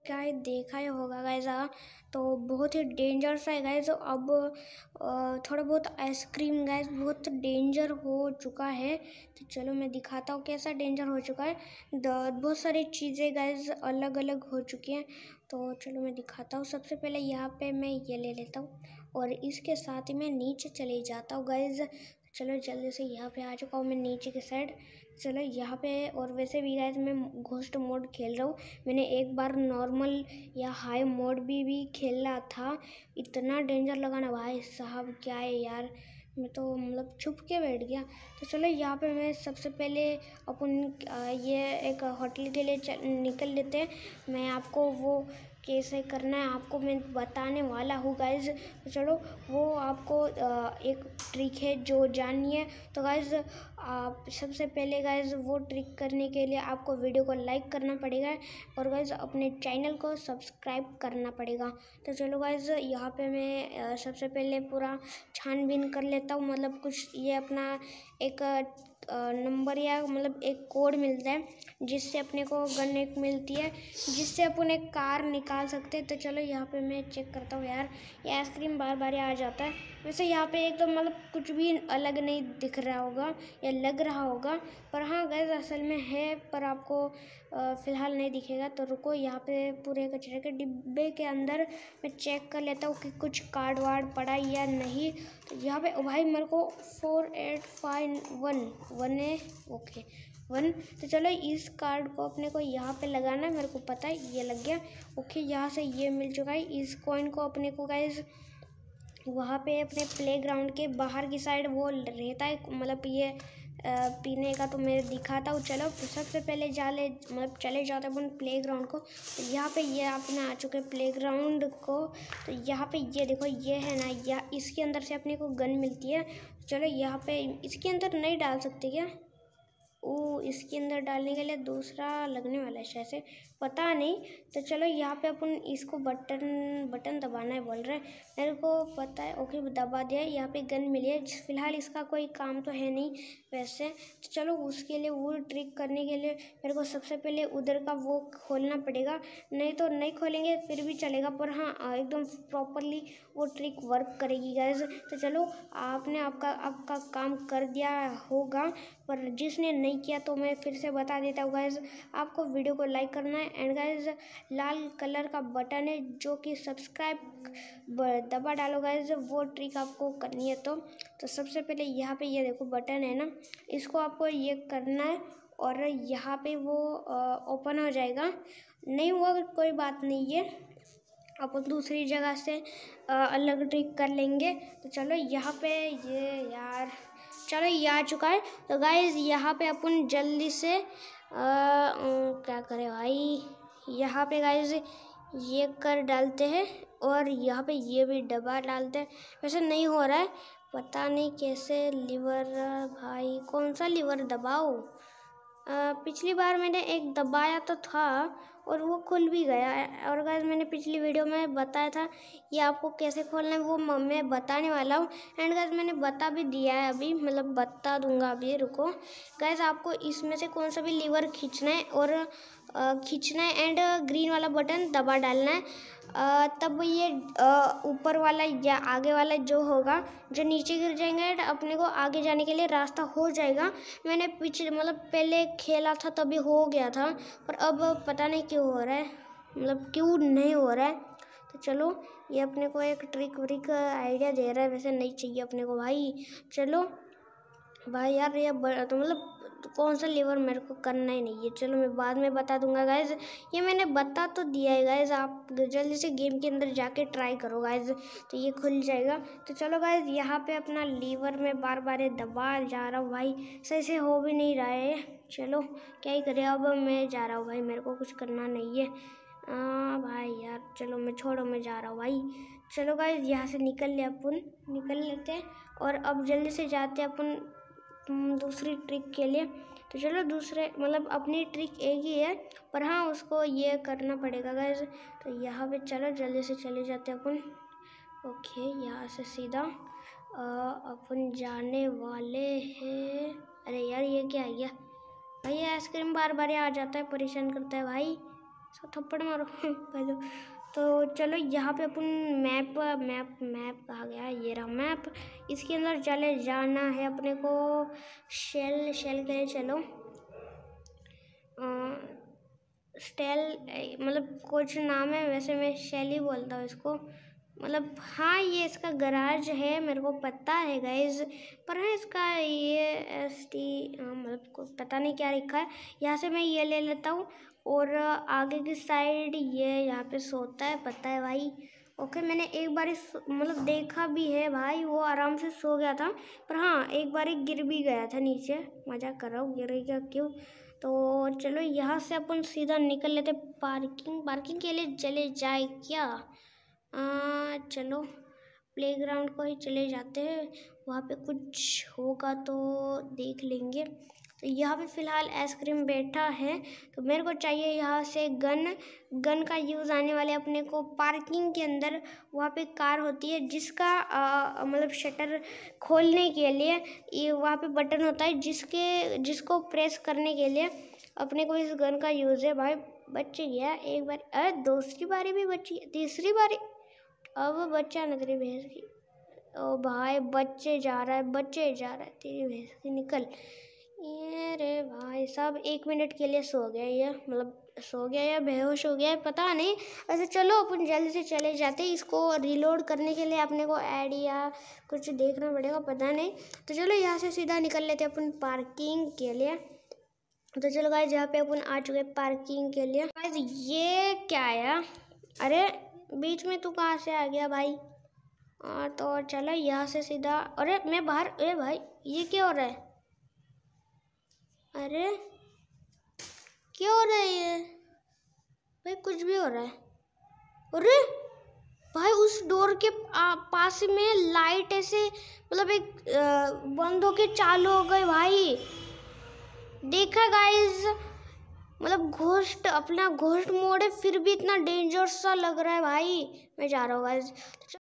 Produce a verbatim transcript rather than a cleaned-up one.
क्या है देखा ही होगा गाइज। तो बहुत ही डेंजर सा है गाइज। अब थोड़ा बहुत आइसक्रीम गाइज बहुत डेंजर हो चुका है। तो चलो मैं दिखाता हूँ कैसा डेंजर हो चुका है। बहुत सारी चीज़ें गाइज अलग अलग हो चुकी हैं। तो चलो मैं दिखाता हूँ। सबसे पहले यहाँ पे मैं ये ले लेता हूँ और इसके साथ ही मैं नीचे चले जाता हूँ गाइज। चलो जल्दी से यहाँ पे आ चुका हूँ मैं नीचे के साइड। चलो यहाँ पे और वैसे भी गाइज मैं घोस्ट मोड खेल रहा हूँ। मैंने एक बार नॉर्मल या हाई मोड भी भी खेला था। इतना डेंजर लगा ना भाई साहब, क्या है यार, मैं तो मतलब छुप के बैठ गया। तो चलो यहाँ पे मैं सबसे पहले अपन ये एक होटल के लिए निकल लेते हैं। मैं आपको वो कैसे करना है आपको मैं बताने वाला हूँ गाइज। तो चलो वो आपको एक ट्रिक है जो जाननी है। तो गाइज आप सबसे पहले गाइज वो ट्रिक करने के लिए आपको वीडियो को लाइक करना पड़ेगा और गाइज अपने चैनल को सब्सक्राइब करना पड़ेगा। तो चलो गाइज यहाँ पे मैं सबसे पहले पूरा छानबीन कर लेता हूँ। मतलब कुछ ये अपना एक नंबर या मतलब एक कोड मिलता है जिससे अपने को गन एक मिलती है जिससे अपन एक कार निकाल सकते हैं। तो चलो यहाँ पे मैं चेक करता हूँ यार, ये आइसक्रीम बार बार आ जाता है। वैसे यहाँ पे एकदम मतलब कुछ भी अलग नहीं दिख रहा होगा या लग रहा होगा, पर हाँ गाइस असल में है, पर आपको फ़िलहाल नहीं दिखेगा। तो रुको यहाँ पे पूरे कचरे के डिब्बे के अंदर मैं चेक कर लेता हूँ कि कुछ कार्ड वार्ड पड़ा या नहीं। तो यहाँ पे भाई मेरे को four eight five one one है, ओके वन। तो चलो इस कार्ड को अपने को यहाँ पे लगाना है, मेरे को पता है ये लग गया। ओके यहाँ से ये मिल चुका है। इस कॉइन को अपने को गाइज वहाँ पे अपने प्लेग्राउंड के बाहर की साइड वो रहता है, मतलब ये पीने का। तो मैं दिखाता हूँ। चलो सबसे पहले जाले मतलब चले जाते हैं अपन प्लेग्राउंड को। तो यहाँ पे ये अपने आ चुके प्लेग्राउंड को। तो यहाँ पे ये देखो ये है ना, या इसके अंदर से अपने को गन मिलती है। चलो यहाँ पे इसके अंदर नहीं डाल सकते क्या? ओ इसके अंदर डालने के लिए दूसरा लगने वाला है शायद से, पता नहीं। तो चलो यहाँ पे अपन इसको बटन बटन दबाना है बोल रहे हैं, मेरे को पता है। ओके दबा दिया। यहाँ पे गन मिली है। फिलहाल इसका कोई काम तो है नहीं वैसे। तो चलो उसके लिए वो ट्रिक करने के लिए मेरे को सबसे पहले उधर का वो खोलना पड़ेगा, नहीं तो नहीं खोलेंगे फिर भी चलेगा, पर हाँ एकदम प्रॉपरली वो ट्रिक वर्क करेगी गाइज। तो चलो आपने आपका आपका काम कर दिया होगा, पर जिसने नहीं किया तो मैं फिर से बता देता हूँ गाइज। आपको वीडियो को लाइक करना है एंड गाइज लाल कलर का बटन है जो कि सब्सक्राइब दबा डालो गाइज, वो ट्रिक आपको करनी है। तो तो सबसे पहले यहाँ पे ये देखो बटन है ना, इसको आपको ये करना है और यहाँ पे वो ओपन हो जाएगा। नहीं हुआ कोई बात नहीं, ये अपन दूसरी जगह से आ, अलग ट्रिक कर लेंगे। तो चलो यहाँ पे ये यार चलो ये आ चुका है। तो गाइज यहाँ पे अपन जल्दी से आ, क्या करें भाई, यहाँ पे गाइज ये कर डालते हैं और यहाँ पे ये भी दबा डालते हैं। वैसे नहीं हो रहा है, पता नहीं कैसे। लीवर भाई कौन सा लीवर दबाओ? पिछली बार मैंने एक दबाया तो था और वो खुल भी गया। और गाइस मैंने पिछली वीडियो में बताया था ये आपको कैसे खोलना है, वो मैं बताने वाला हूँ। एंड गाइस मैंने बता भी दिया है अभी, मतलब बता दूंगा अभी, रुको। गाइस आपको इसमें से कौन सा भी लीवर खींचना है और खींचना है एंड ग्रीन वाला बटन दबा डालना है। आ, तब ये ऊपर वाला या आगे वाला जो होगा, जो नीचे गिर जाएंगे अपने को आगे जाने के लिए रास्ता हो जाएगा। मैंने पीछे मतलब पहले खेला था तभी हो गया था, पर अब पता नहीं क्यों हो रहा है, मतलब क्यों नहीं हो रहा है। तो चलो ये अपने को एक ट्रिक व्रिक आइडिया दे रहा है, वैसे नहीं चाहिए अपने को भाई। चलो भाई यार ये तो मतलब तो कौन सा लीवर मेरे को करना ही नहीं है। चलो मैं बाद में बता दूंगा गाइज, ये मैंने बता तो दिया है गाइज। आप जल्दी से गेम के अंदर जाके ट्राई करो गाइज, तो ये खुल जाएगा। तो चलो गाइज यहाँ पे अपना लीवर में बार बार दबा जा रहा हूँ भाई, सही से हो भी नहीं रहा है। चलो क्या ही करें, अब मैं जा रहा हूँ भाई, मेरे को कुछ करना नहीं है। आ, भाई यार चलो मैं छोड़ो, मैं जा रहा हूँ भाई। चलो गाइज यहाँ से निकल ले अपन निकल लेते हैं और अब जल्दी से जाते हैं अपन दूसरी ट्रिक के लिए। तो चलो दूसरे मतलब अपनी ट्रिक एक ही है, पर हाँ उसको ये करना पड़ेगा गाइज। तो यहाँ पे चलो जल्दी से चले जाते हैं अपन। ओके यहाँ से सीधा आ, अपन जाने वाले हैं। अरे यार ये क्या आ गया भाई, आइसक्रीम बार बार आ जाता है, परेशान करता है भाई। सो थप्पड़ मारो पहले। तो चलो यहाँ पे अपन मैप मैप मैप कहाँ गया, ये रहा मैप। इसके अंदर चले जाना है अपने को। शेल शेल के लिए चलो। स्टेल मतलब कुछ नाम है, वैसे मैं शेल ही बोलता हूँ इसको। मतलब हाँ ये इसका गराज है, मेरे को पता है गाइज। पर हाँ इसका ये एस टी मतलब को पता नहीं क्या लिखा है। यहाँ से मैं ये ले लेता हूँ और आगे की साइड ये यहाँ पे सोता है, पता है भाई। ओके मैंने एक बार मतलब देखा भी है भाई, वो आराम से सो गया था। पर हाँ एक बार गिर भी गया था नीचे, मजाक कर रहा हूँ, गिर गया क्यों। तो चलो यहाँ से अपन सीधा निकल लेते पार्किंग पार्किंग के लिए चले जाए क्या। आ, चलो प्लेग्राउंड को ही चले जाते हैं, वहाँ पे कुछ होगा तो देख लेंगे। तो यहाँ पे फ़िलहाल आइसक्रीम बैठा है, तो मेरे को चाहिए यहाँ से गन गन का यूज़ आने वाले अपने को पार्किंग के अंदर। वहाँ पे कार होती है जिसका मतलब शटर खोलने के लिए ये वहाँ पे बटन होता है, जिसके जिसको प्रेस करने के लिए अपने को इस गन का यूज़ है। भाई बच गया एक बार, अरे दूसरी बारी भी बची, तीसरी बारी अब बच्चा न तेरी भैंस की। ओ भाई बच्चे जा रहा है बच्चे जा रहा है तेरी भैंस की निकल। ये रे भाई साहब एक मिनट के लिए सो गया, ये मतलब सो गया या बेहोश हो गया है पता नहीं। ऐसे चलो अपन जल्दी से चले जाते हैं, इसको रिलोड करने के लिए अपने को ऐड या कुछ देखना पड़ेगा पता नहीं। तो चलो यहाँ से सीधा निकल लेते हैं अपन पार्किंग के लिए। तो चलो गाइस यहाँ पे अपन आ चुके हैं पार्किंग के लिए। गाइस ये क्या है, अरे बीच में तू कहाँ से आ गया भाई। आ, तो चलो यहाँ से सीधा, अरे मैं बाहर, अरे भाई ये क्या हो रहा है, अरे क्या हो रहा है ये भाई, कुछ भी हो रहा है। अरे भाई उस डोर के आ, पास में लाइट ऐसे मतलब एक बंद होके चालू हो गई भाई। देखा गाइस मतलब घोस्ट अपना घोस्ट मोड है, फिर भी इतना डेंजरस सा लग रहा है भाई। मैं जा रहा हूँ गाइस।